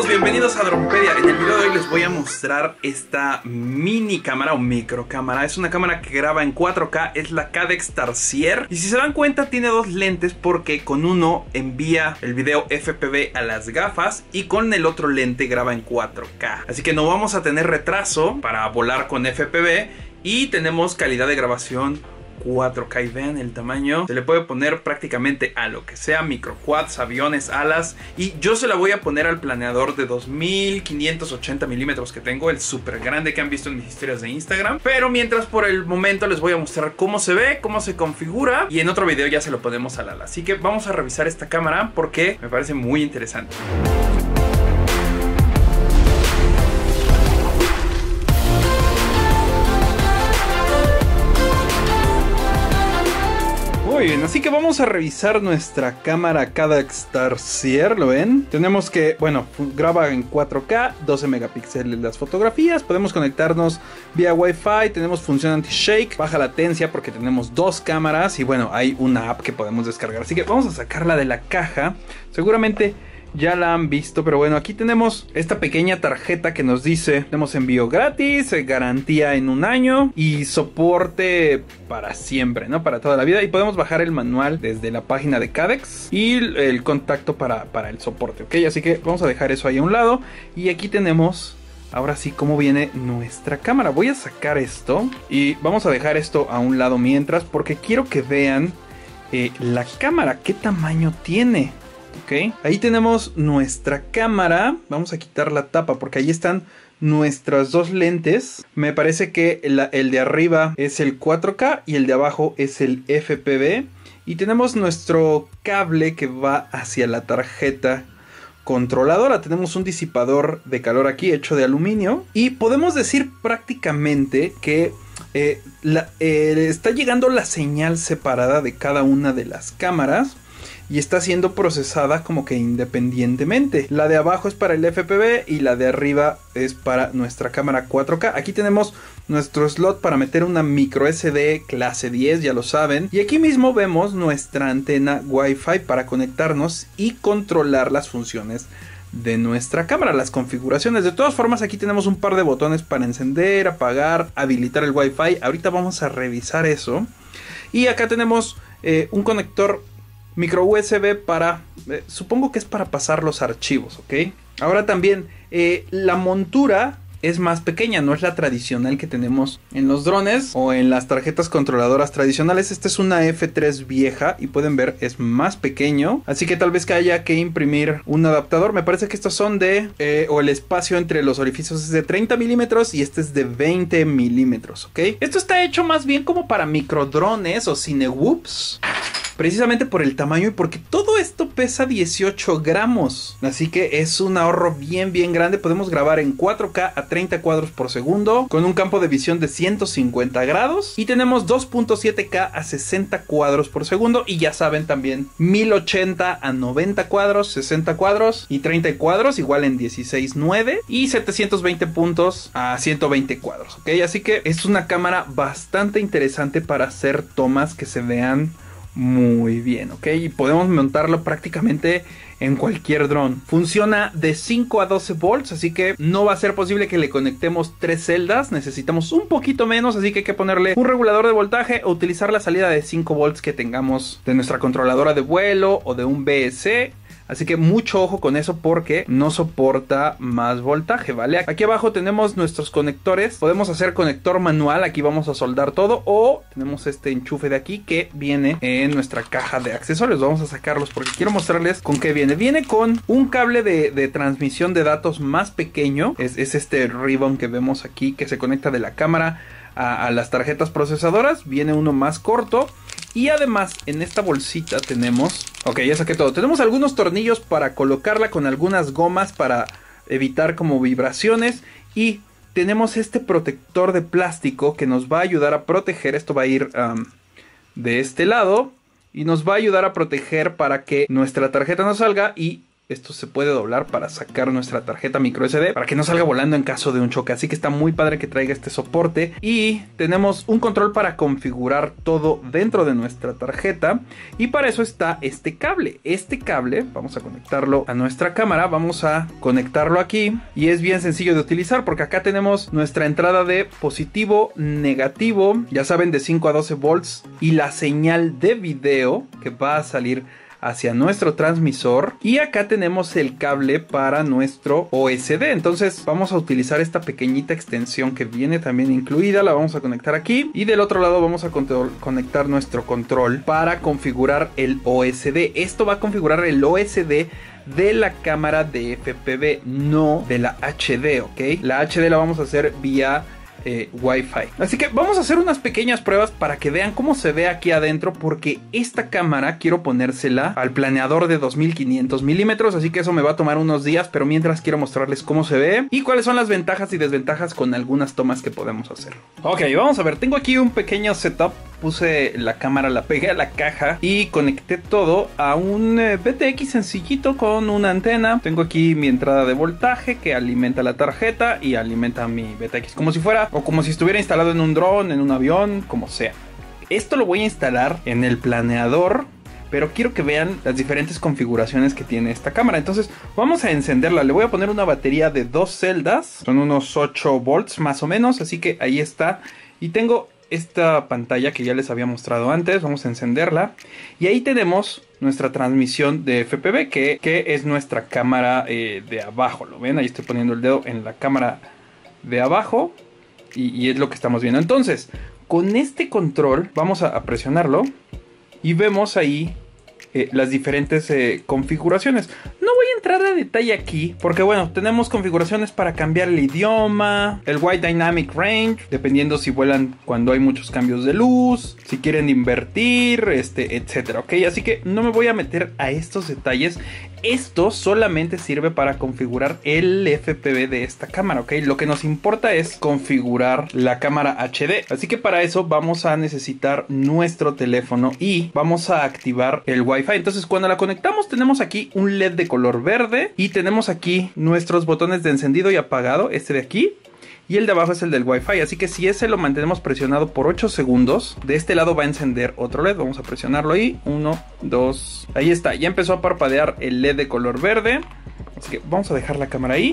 bienvenidos a Dronepedia. En el video de hoy les voy a mostrar esta mini cámara o micro cámara. Es una cámara que graba en 4K, es la Cadex Tarsier. Y si se dan cuenta tiene dos lentes porque con uno envía el video FPV a las gafas y con el otro lente graba en 4K. Así que no vamos a tener retraso para volar con FPV y tenemos calidad de grabación 4K. Y vean el tamaño, se le puede poner prácticamente a lo que sea, microquads, aviones, alas. Y yo se la voy a poner al planeador de 2580 milímetros que tengo, el súper grande que han visto en mis historias de Instagram. Pero mientras, por el momento les voy a mostrar cómo se ve, cómo se configura, y en otro video ya se lo ponemos al ala. Así que vamos a revisar esta cámara porque me parece muy interesante. Muy bien, así que vamos a revisar nuestra cámara Cadex Tarsier, ¿lo ven? Tenemos que, bueno, graba en 4K, 12 megapíxeles las fotografías, podemos conectarnos vía Wi-Fi, tenemos función anti-shake, baja latencia porque tenemos dos cámaras y bueno, hay una app que podemos descargar. Así que vamos a sacarla de la caja, seguramente ya la han visto, pero bueno, aquí tenemos esta pequeña tarjeta que nos dice: tenemos envío gratis, garantía en 1 año y soporte para siempre, ¿no? Para toda la vida. Y podemos bajar el manual desde la página de Cadex y el contacto para el soporte, ¿ok? Así que vamos a dejar eso ahí a un lado. Y aquí tenemos, ahora sí, cómo viene nuestra cámara. Voy a sacar esto y vamos a dejar esto a un lado mientras, porque quiero que vean la cámara, qué tamaño tiene. Ok, ahí tenemos nuestra cámara. Vamos a quitar la tapa porque ahí están nuestras dos lentes. Me parece que el de arriba es el 4K y el de abajo es el FPV. Y tenemos nuestro cable que va hacia la tarjeta controladora. Tenemos un disipador de calor aquí hecho de aluminio. Y podemos decir prácticamente que está llegando la señal separada de cada una de las cámaras y está siendo procesada como que independientemente. La de abajo es para el FPV y la de arriba es para nuestra cámara 4K. Aquí tenemos nuestro slot para meter una micro SD clase 10, ya lo saben. Y aquí mismo vemos nuestra antena Wi-Fi para conectarnos y controlar las funciones de nuestra cámara, las configuraciones. De todas formas, aquí tenemos un par de botones para encender, apagar, habilitar el Wi-Fi. Ahorita vamos a revisar eso. Y acá tenemos un conector micro USB para, supongo que es para pasar los archivos, ¿ok? Ahora también, la montura es más pequeña, no es la tradicional que tenemos en los drones o en las tarjetas controladoras tradicionales. Esta es una F3 vieja y pueden ver es más pequeño, así que tal vez que haya que imprimir un adaptador. Me parece que estos son de, o el espacio entre los orificios es de 30 milímetros y este es de 20 milímetros, ¿ok? Esto está hecho más bien como para microdrones o cinewhoops, precisamente por el tamaño y porque todo esto pesa 18 gramos. Así que es un ahorro bien grande. Podemos grabar en 4K a 30 cuadros por segundo con un campo de visión de 150 grados. Y tenemos 2.7K a 60 cuadros por segundo. Y ya saben también 1080 a 90 cuadros, 60 cuadros y 30 cuadros igual en 16:9. Y 720 puntos a 120 cuadros. ¿Ok? Así que es una cámara bastante interesante para hacer tomas que se vean muy bien, ok, y podemos montarlo prácticamente en cualquier dron. Funciona de 5 a 12 volts, así que no va a ser posible que le conectemos 3 celdas. Necesitamos un poquito menos, así que hay que ponerle un regulador de voltaje o utilizar la salida de 5 volts que tengamos de nuestra controladora de vuelo o de un BSC. Así que mucho ojo con eso porque no soporta más voltaje, ¿vale? Aquí abajo tenemos nuestros conectores. Podemos hacer conector manual, aquí vamos a soldar todo. O tenemos este enchufe de aquí que viene en nuestra caja de accesorios. Vamos a sacarlos porque quiero mostrarles con qué viene. Viene con un cable de transmisión de datos más pequeño. Es este ribbon que vemos aquí que se conecta de la cámara a las tarjetas procesadoras. Viene uno más corto. Y además en esta bolsita tenemos, ok, ya saqué todo. Tenemos algunos tornillos para colocarla con algunas gomas para evitar como vibraciones. Y tenemos este protector de plástico que nos va a ayudar a proteger. Esto va a ir de este lado y nos va a ayudar a proteger para que nuestra tarjeta no salga y esto se puede doblar para sacar nuestra tarjeta micro SD para que no salga volando en caso de un choque. Así que está muy padre que traiga este soporte. Y tenemos un control para configurar todo dentro de nuestra tarjeta. Y para eso está este cable. Este cable vamos a conectarlo a nuestra cámara. Vamos a conectarlo aquí. Y es bien sencillo de utilizar porque acá tenemos nuestra entrada de positivo, negativo. Ya saben, de 5 a 12 volts. Y la señal de video que va a salir hacia nuestro transmisor, y acá tenemos el cable para nuestro OSD. Entonces vamos a utilizar esta pequeñita extensión que viene también incluida, la vamos a conectar aquí, y del otro lado vamos a conectar nuestro control para configurar el OSD. Esto va a configurar el OSD de la cámara de FPV, no de la HD, ¿ok? La HD la vamos a hacer vía Wi-Fi. Así que vamos a hacer unas pequeñas pruebas para que vean cómo se ve aquí adentro, porque esta cámara quiero ponérsela al planeador de 2500 milímetros, así que eso me va a tomar unos días, pero mientras quiero mostrarles cómo se ve y cuáles son las ventajas y desventajas con algunas tomas que podemos hacer. Ok, vamos a ver, tengo aquí un pequeño setup. Puse la cámara, la pegué a la caja y conecté todo a un VTX sencillito con una antena. Tengo aquí mi entrada de voltaje que alimenta la tarjeta y alimenta mi VTX como si fuera, o como si estuviera instalado en un dron, en un avión, como sea. Esto lo voy a instalar en el planeador, pero quiero que vean las diferentes configuraciones que tiene esta cámara. Entonces vamos a encenderla. Le voy a poner una batería de 2 celdas. Son unos 8 volts más o menos, así que ahí está. Y tengo esta pantalla que ya les había mostrado antes. Vamos a encenderla. Y ahí tenemos nuestra transmisión de FPV, que es nuestra cámara de abajo. ¿Lo ven? Ahí estoy poniendo el dedo en la cámara de abajo. Y es lo que estamos viendo. Entonces, con este control vamos a presionarlo. Y vemos ahí las diferentes configuraciones. No voy a entrar a detalle aquí, porque bueno, tenemos configuraciones para cambiar el idioma, el Wide Dynamic Range, dependiendo si vuelan cuando hay muchos cambios de luz, si quieren invertir, etcétera, ok. Así que no me voy a meter a estos detalles. Esto solamente sirve para configurar el FPV de esta cámara, ok. Lo que nos importa es configurar la cámara HD. Así que para eso vamos a necesitar nuestro teléfono y vamos a activar el Wi-Fi. Entonces cuando la conectamos tenemos aquí un LED de color verde y tenemos aquí nuestros botones de encendido y apagado, este de aquí. Y el de abajo es el del Wi-Fi, así que si ese lo mantenemos presionado por 8 segundos, de este lado va a encender otro LED. Vamos a presionarlo ahí, 1, 2, ahí está, ya empezó a parpadear el LED de color verde. Así que vamos a dejar la cámara ahí.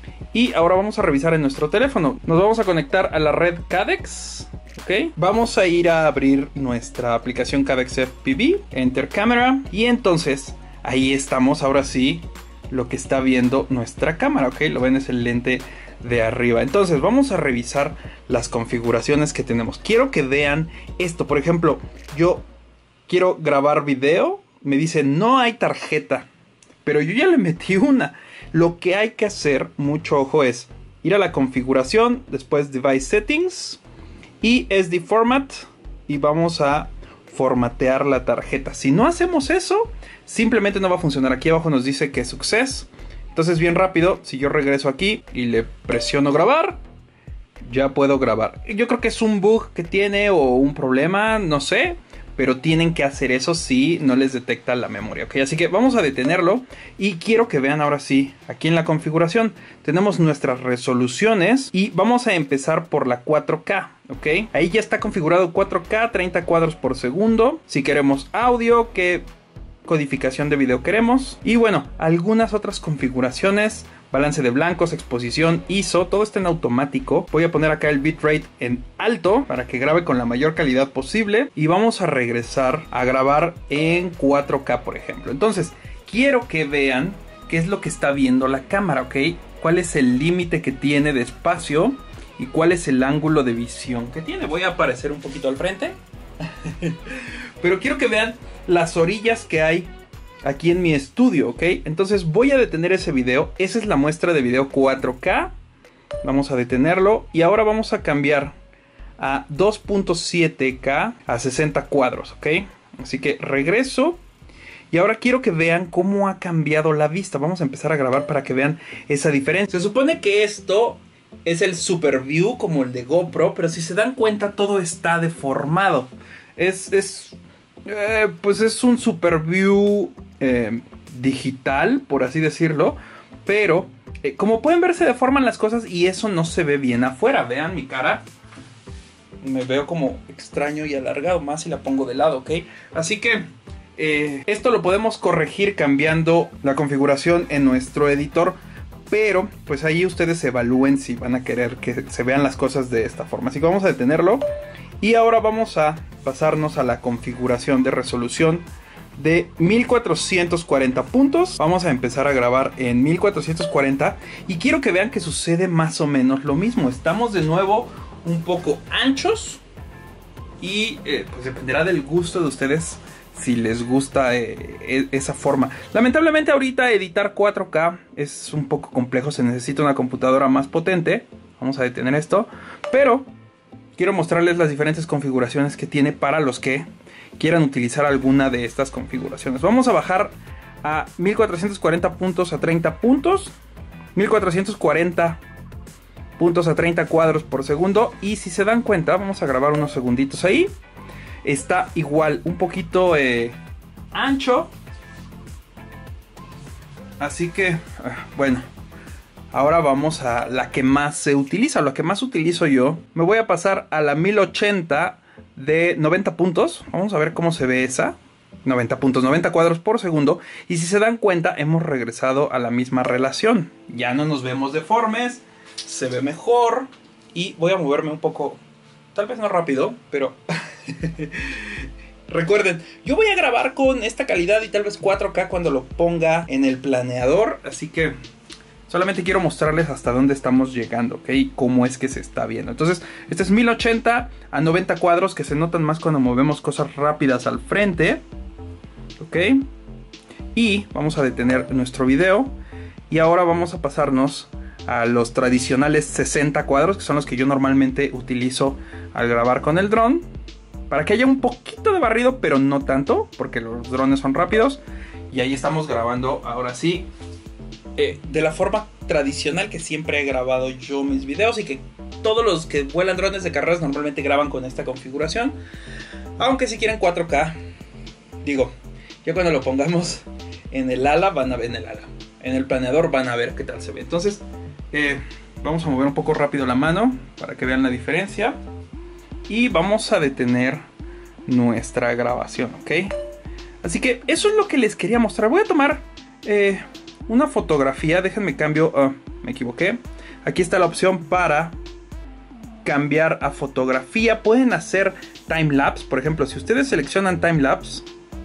Y ahora vamos a revisar en nuestro teléfono. Nos vamos a conectar a la red Cadex. Ok, vamos a ir a abrir nuestra aplicación Cadex FPV, Enter Camera. Y entonces, ahí estamos, ahora sí, lo que está viendo nuestra cámara, ok, lo ven, es el lente de arriba. Entonces vamos a revisar las configuraciones que tenemos. Quiero que vean esto. Por ejemplo, yo quiero grabar video, me dice no hay tarjeta, pero yo ya le metí una. Lo que hay que hacer, mucho ojo, es ir a la configuración, después Device Settings y SD Format, y vamos a formatear la tarjeta. Si no hacemos eso, simplemente no va a funcionar. Aquí abajo nos dice que es success. Entonces bien rápido, si yo regreso aquí y le presiono grabar, ya puedo grabar. Yo creo que es un bug que tiene o un problema, no sé, pero tienen que hacer eso si no les detecta la memoria, ¿ok? Así que vamos a detenerlo y quiero que vean ahora sí, aquí en la configuración tenemos nuestras resoluciones y vamos a empezar por la 4K, ¿ok? Ahí ya está configurado 4K, 30 cuadros por segundo. Si queremos audio, ¿qué codificación de video queremos? Y bueno, algunas otras configuraciones, balance de blancos, exposición, ISO, todo está en automático. Voy a poner acá el bitrate en alto para que grabe con la mayor calidad posible y vamos a regresar a grabar en 4K, por ejemplo. Entonces, quiero que vean qué es lo que está viendo la cámara, ¿ok? Cuál es el límite que tiene de espacio y cuál es el ángulo de visión que tiene. Voy a aparecer un poquito al frente. Pero quiero que vean las orillas que hay aquí en mi estudio, ¿ok? Entonces voy a detener ese video. Esa es la muestra de video 4K. Vamos a detenerlo. Y ahora vamos a cambiar a 2.7K a 60 cuadros, ¿ok? Así que regreso. Y ahora quiero que vean cómo ha cambiado la vista. Vamos a empezar a grabar para que vean esa diferencia. Se supone que esto es el Super View como el de GoPro, pero si se dan cuenta todo está deformado. Pues es un Super View digital, por así decirlo. Pero como pueden ver, se deforman las cosas y eso no se ve bien afuera. Vean mi cara. Me veo como extraño y alargado, más si la pongo de lado, ¿ok? Así que esto lo podemos corregir cambiando la configuración en nuestro editor. Pero pues ahí ustedes evalúen si van a querer que se vean las cosas de esta forma. Así que vamos a detenerlo. Y ahora vamos a pasarnos a la configuración de resolución de 1440 puntos. Vamos a empezar a grabar en 1440. Y quiero que vean que sucede más o menos lo mismo. Estamos de nuevo un poco anchos. Y pues dependerá del gusto de ustedes si les gusta esa forma. Lamentablemente ahorita editar 4K es un poco complejo. Se necesita una computadora más potente. Vamos a detener esto. Pero quiero mostrarles las diferentes configuraciones que tiene para los que quieran utilizar alguna de estas configuraciones. Vamos a bajar a 1440 puntos a 30 puntos. 1440 puntos a 30 cuadros por segundo. Y si se dan cuenta, vamos a grabar unos segunditos ahí. Está igual, un poquito ancho. Así que, bueno. Ahora vamos a la que más se utiliza, la que más utilizo yo. Me voy a pasar a la 1080 de 90 puntos. Vamos a ver cómo se ve esa. 90 puntos, 90 cuadros por segundo. Y si se dan cuenta, hemos regresado a la misma relación. Ya no nos vemos deformes. Se ve mejor. Y voy a moverme un poco, tal vez no rápido, pero... Recuerden, yo voy a grabar con esta calidad y tal vez 4K cuando lo ponga en el planeador. Así que solamente quiero mostrarles hasta dónde estamos llegando, ¿ok? Y cómo es que se está viendo. Entonces, este es 1080 a 90 cuadros que se notan más cuando movemos cosas rápidas al frente. ¿Ok? Y vamos a detener nuestro video. Y ahora vamos a pasarnos a los tradicionales 60 cuadros, que son los que yo normalmente utilizo al grabar con el dron. Para que haya un poquito de barrido, pero no tanto, porque los drones son rápidos. Y ahí estamos grabando, ahora sí, de la forma tradicional que siempre he grabado yo mis videos. Y que todos los que vuelan drones de carreras normalmente graban con esta configuración. Aunque si quieren 4K, digo, ya cuando lo pongamos en el ala, van a ver en el ala. En el planeador van a ver qué tal se ve. Entonces, vamos a mover un poco rápido la mano para que vean la diferencia. Y vamos a detener nuestra grabación, ¿ok? Así que eso es lo que les quería mostrar. Voy a tomar una fotografía. Déjenme cambio. Me equivoqué. Aquí está la opción para cambiar a fotografía. Pueden hacer timelapse. Por ejemplo, si ustedes seleccionan timelapse,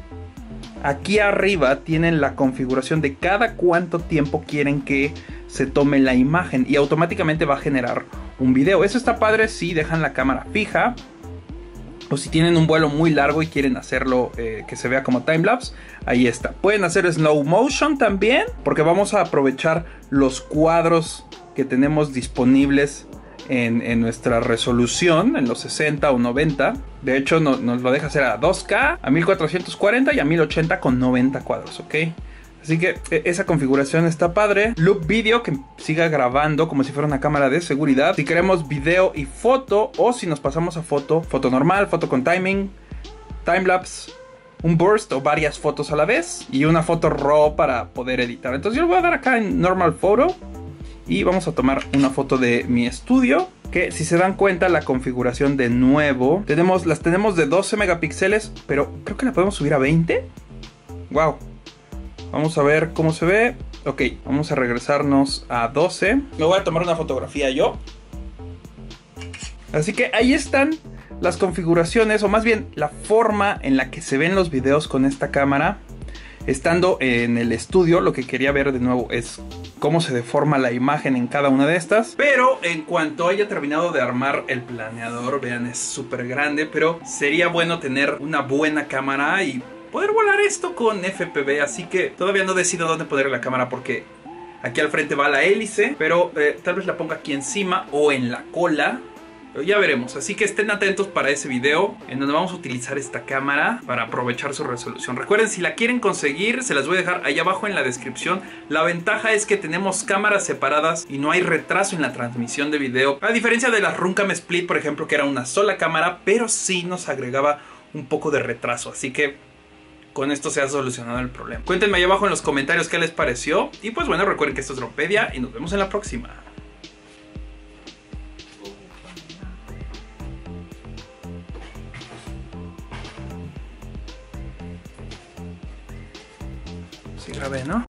aquí arriba tienen la configuración de cada cuánto tiempo quieren que se tome la imagen. Y automáticamente va a generar un video. Eso está padre si dejan la cámara fija. O si tienen un vuelo muy largo y quieren hacerlo que se vea como timelapse. Ahí está. Pueden hacer slow motion también, porque vamos a aprovechar los cuadros que tenemos disponibles en nuestra resolución, en los 60 o 90. De hecho nos lo deja hacer a 2K, a 1440 y a 1080 con 90 cuadros, ¿ok? Así que esa configuración está padre. Loop video, que siga grabando como si fuera una cámara de seguridad. Si queremos video y foto, o si nos pasamos a foto, foto normal, foto con timing, timelapse, un burst o varias fotos a la vez, y una foto raw para poder editar. Entonces yo le voy a dar acá en normal photo y vamos a tomar una foto de mi estudio. Que si se dan cuenta, la configuración de nuevo, las tenemos de 12 megapíxeles, pero creo que la podemos subir a 20. Wow. Vamos a ver cómo se ve. Ok, vamos a regresarnos a 12. Me voy a tomar una fotografía yo. Así que ahí están las configuraciones, o más bien la forma en la que se ven los videos con esta cámara. Estando en el estudio, lo que quería ver de nuevo es cómo se deforma la imagen en cada una de estas. Pero en cuanto haya terminado de armar el planeador, vean, es súper grande, pero sería bueno tener una buena cámara y poder volar esto con FPV. Así que todavía no decido dónde poner la cámara, porque aquí al frente va la hélice, pero tal vez la ponga aquí encima o en la cola. Pero ya veremos, así que estén atentos para ese video en donde vamos a utilizar esta cámara para aprovechar su resolución. Recuerden, si la quieren conseguir, se las voy a dejar ahí abajo en la descripción. La ventaja es que tenemos cámaras separadas y no hay retraso en la transmisión de video, a diferencia de la Runcam Split, por ejemplo, que era una sola cámara, pero sí nos agregaba un poco de retraso. Así que con esto se ha solucionado el problema. Cuéntenme ahí abajo en los comentarios qué les pareció. Y pues bueno, recuerden que esto es Dropedia y nos vemos en la próxima. Sí grabé, ¿no?